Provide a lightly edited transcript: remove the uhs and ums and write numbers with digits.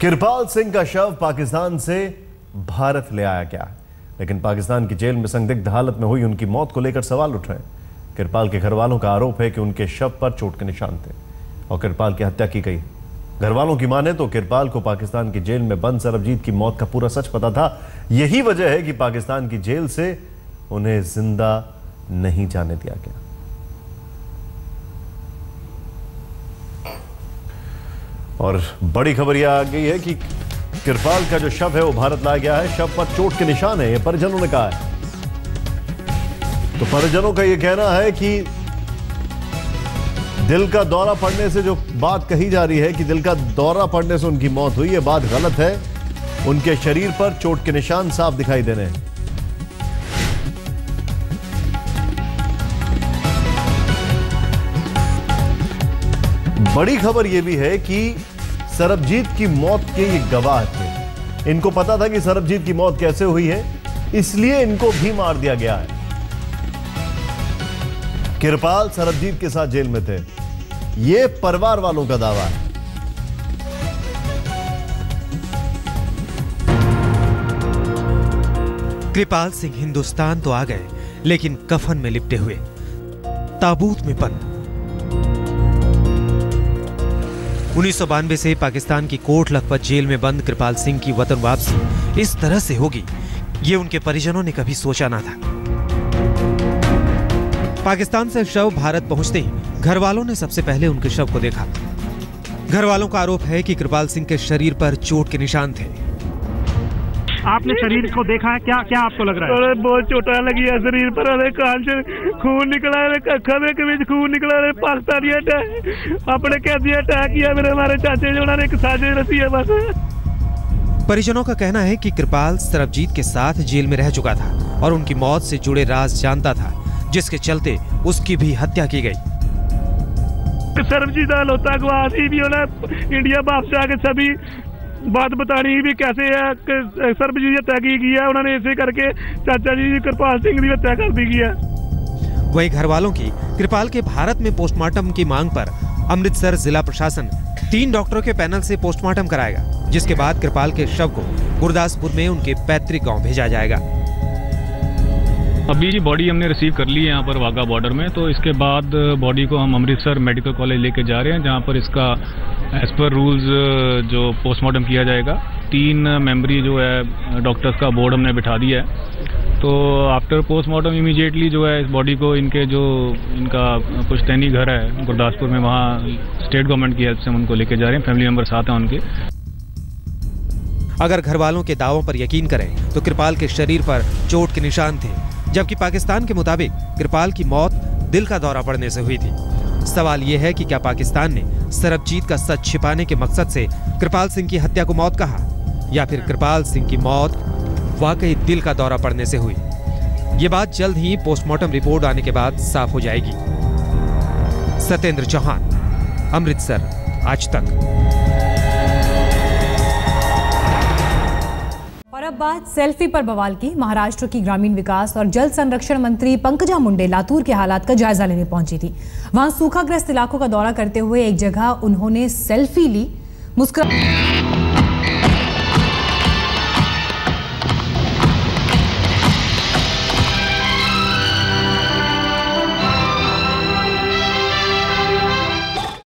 किरपाल सिंह का शव पाकिस्तान से भारत ले आया गया है, लेकिन पाकिस्तान की जेल में संदिग्ध हालत में हुई उनकी मौत को लेकर सवाल उठ रहे हैं। किरपाल के घर वालों का आरोप है कि उनके शव पर चोट के निशान थे और किरपाल की हत्या की गई। घर वालों की माने तो किरपाल को पाकिस्तान की जेल में बंद सरबजीत की मौत का पूरा सच पता था। यही वजह है कि पाकिस्तान की जेल से उन्हें जिंदा नहीं जाने दिया गया। और बड़ी खबर यह आ गई है कि किरपाल का जो शव है वो भारत लाया गया है। शव पर चोट के निशान है, ये परिजनों ने कहा है। तो परिजनों का यह कहना है कि दिल का दौरा पड़ने से जो बात कही जा रही है कि दिल का दौरा पड़ने से उनकी मौत हुई, ये बात गलत है। उनके शरीर पर चोट के निशान साफ दिखाई दे रहे हैं। बड़ी खबर यह भी है कि सरबजीत की मौत के ये गवाह थे। इनको पता था कि सरबजीत की मौत कैसे हुई है, इसलिए इनको भी मार दिया गया है। किरपाल सरबजीत के साथ जेल में थे, ये परिवार वालों का दावा है। किरपाल सिंह हिंदुस्तान तो आ गए, लेकिन कफन में लिपटे हुए, ताबूत में बंद। 1992 से पाकिस्तान की कोट लखपत जेल में बंद किरपाल सिंह की वतन वापसी इस तरह से होगी, ये उनके परिजनों ने कभी सोचा ना था। पाकिस्तान से शव भारत पहुंचते ही घर वालों ने सबसे पहले उनके शव को देखा। घर वालों का आरोप है कि किरपाल सिंह के शरीर पर चोट के निशान थे। आपने शरीर को देखा है, क्या क्या आपको लग रहा है? बहुत चोटा लगी है शरीर पर, कान से खून निकला है, खबे के बीच खून निकला है। पाकिस्तानी अपने कैदी अटैक किया मेरे हमारे चाचे जो उन्होंने एक साजिश रची है बस। परिजनों का कहना है कि किरपाल सरबजीत के साथ जेल में रह चुका था और उनकी मौत से जुड़े राज जानता था, जिसके चलते उसकी भी हत्या की गई। सरबजीत होता गवाही भी होना, इंडिया वापस आके सभी बात बतानी भी कैसे है कि सरबजीत हत्या की गई है, उन्होंने ऐसे करके चाचा जी किरपाल सिंह की हत्या कर दी गई है। वही घर वालों की किरपाल के भारत में पोस्टमार्टम की मांग पर अमृतसर जिला प्रशासन 3 डॉक्टरों के पैनल से पोस्टमार्टम कराएगा, जिसके बाद किरपाल के शव को गुरदासपुर में उनके पैतृक गांव भेजा जाएगा। अभी बॉडी हमने रिसीव कर ली है यहाँ पर वाघा बॉर्डर में, तो इसके बाद बॉडी को हम अमृतसर मेडिकल कॉलेज लेके जा रहे हैं, जहाँ पर इसका एज पर रूल्स जो पोस्टमार्टम किया जाएगा। 3 मेंबरी जो है डॉक्टर्स का बोर्ड हमने बिठा दिया है। तो आफ्टर पोस्टमार्टम इमीडिएटली जो है इस बॉडी को इनके जो इनका पुश्तैनी घर है गुरदासपुर में, वहाँ स्टेट गवर्नमेंट की हेल्प से हम उनको लेके जा रहे हैं। फैमिली मेंबर साथ हैं उनके। अगर घर वालों के दावों पर यकीन करें तो किरपाल के शरीर पर चोट के निशान थे, जबकि पाकिस्तान के मुताबिक किरपाल की मौत दिल का दौरा पड़ने से हुई थी। सवाल यह है कि क्या पाकिस्तान ने सरबजीत का सच छिपाने के मकसद से किरपाल सिंह की हत्या को मौत कहा, या फिर किरपाल सिंह की मौत वाकई दिल का दौरा पड़ने से हुई? ये बात जल्द ही पोस्टमार्टम रिपोर्ट आने के बाद साफ हो जाएगी। सत्येंद्र चौहान, अमृतसर, आज तक। और अब बात सेल्फी पर बवाल की। महाराष्ट्र की ग्रामीण विकास और जल संरक्षण मंत्री पंकजा मुंडे लातूर के हालात का जायजा लेने पहुंची थी। वहां सूखाग्रस्त इलाकों का दौरा करते हुए एक जगह उन्होंने सेल्फी ली। मुस्कुरा